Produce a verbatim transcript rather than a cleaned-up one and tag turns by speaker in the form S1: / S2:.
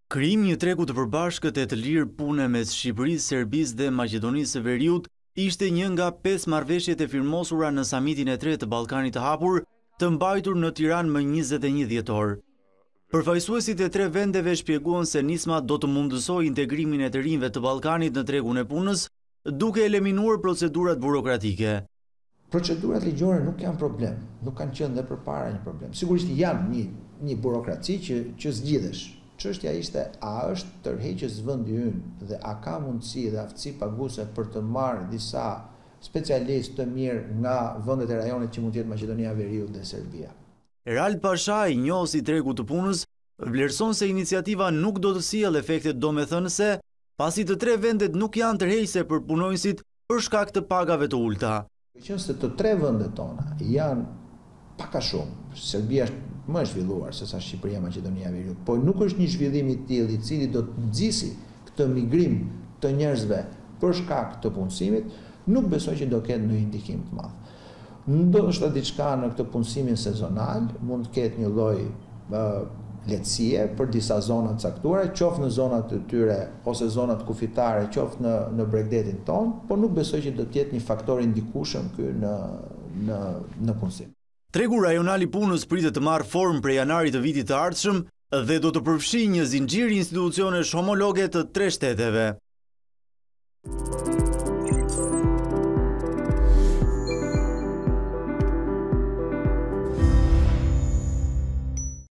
S1: Krijimi i tregu të përbashkët e të lirë pune mes Shqipërisë, Serbisë dhe Maqedonisë së Veriut ishte një nga pesë marrëveshjet e firmosura në samitin e tretë të Ballkanit të hapur, të mbajtur në Tiranë më njëzet e një dhjetor. Përfaqësuesit e tre vendeve shpjeguan se nisma do të mundësojë integrimin e të rinjve të Ballkanit në tregun e punës, duke eliminuar procedurat burokratike.
S2: Procedurat ligjore nuk janë problem, nuk kanë qenë dhe përpara një problem. Sigurisht janë një, një burokraci që, që zgjidhesh. Çështja ishte a është tërheqës vendi ynë dhe a ka mundësi dhe aftësi paguese për të marrë disa specialistë të mirë nga vendet e rajonit që mund të jetë Maqedonia e Veriut dhe Serbia.
S1: Erald Pasha, i njohës i tregut të punës, vlerëson se iniciativa nuk do të sjellë efekte domethënëse, pasi të tre vendet nuk janë tërheqëse për punonjësit për shkak të pagave të ulta.
S2: Qëse të tre vendet tona janë pak a shumë, Serbia është më e zhvilluar se sa Shqipëria e Maqedonia e Veriut, por nuk është një zhvillim i tillë i cili do të nxjisi këtë migrim të njerëzve për shkak të punësimit, nuk besoj që do ketë ndonjë ndikim të madh. Ndoshta diçka në këtë punësimin sezonal mund të ketë një lloj uh, lehtësie për disa zona të caktuara, qoftë në zonat e tyre ose zonat kufitare, qoftë në në Bregdetin ton, por nuk besoj që do të jetë një faktor i ndikueshëm ky në në në punësim.
S1: Tregu rajonal i punës pritet të marrë formë prej janarit të vitit të ardhshëm dhe do të përfshijë një zinxhir institucionesh homologe të tre shteteve.